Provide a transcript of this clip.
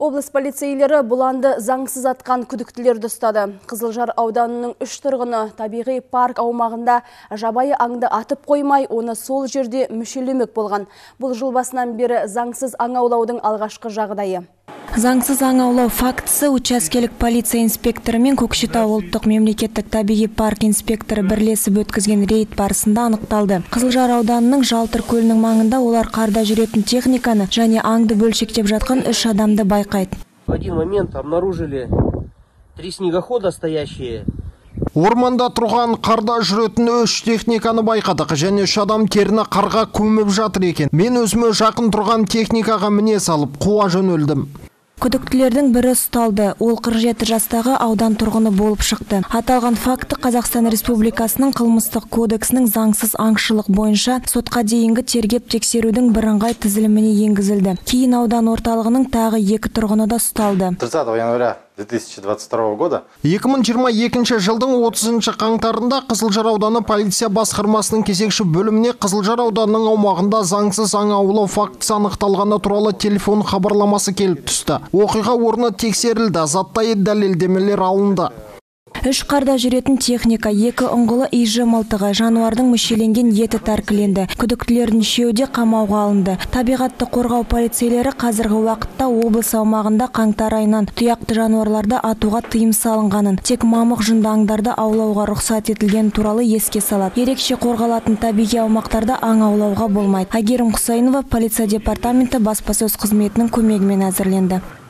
Облыс полицейлері бұланды заңсыз атқан күдіктілерді ұстады. Қызылжар ауданының 3 тұрғыны табиғи парк аумағында жабайы аңды атып қоймай, оны сол жерде мүшелемек болған. Бұл жыл басынан бері заңсыз аң аулаудың алғашқы жағдайы. Заңсыз аң аулау фактісі учаскелік полиция инспекторы мен Көкшетау ұлттық мемлекеттік табиғи парк инспекторы бірлесіп өткізген рейд барысында анықталды. Қызылжар ауданының Жалтыр көлінің маңында олар қарда жүретін техниканы және аңды бөлшектеп жатқан 3 адамды байқайды. В один момент обнаружили 3 снегохода стоящие. Орманда тұрған қарда жүретін 3 техниканы байқадық, және 3 адам теріні қарға көміп жатыр екен. Мен өзіме жақын тұрған техникаға міне салып қуа жөнелдім. Күдіктілердің бірі ұсталды. Ол 47 жастағы аудан тұрғыны болып шықты. Аталған факті Қазақстан Республикасының қылмыстық кодексінің заңсыз аңшылық бойынша сотқа дейінгі тергеп тексерудің бірыңғай тізіліміне енгізілді. Кейін аудан орталығының тағы 2 тұрғыны да ұсталды. 30 января 2022 года 2022 жылдың 30 қаңтарында Қызылжар ауданы полиция басқармасының кезекші бөліміне Қызылжар ауданының аумағында заңсыз аң аулау фактісі анықталғаны туралы телефон хабарламасы келіп түсті. Оқиға орны тексерілді, заттай дәлелдемелер алынды. 3 қарда жүретін техника, 2 ұңғылы ИЖ мылтығы, жануардың мүшеленген еті тәркіленді. Күдіктілердің 3-еуі де қамауға алынды. Табиғатты қорғау полицейлері қазіргі уақытта облыс аумағында қаңтар айынан тұяқты жануарларды атуға тыйым салынғанын, тек мамық жүнді аңдарды аулауға рұқсат етілген туралы еске салады. Ерекше қорғалатын табиғи аумақтарда аң аулауға болмайды. Айгерім Құсайынова, полиция департаменті баспасөз қызметінің көмегімен әзірленді.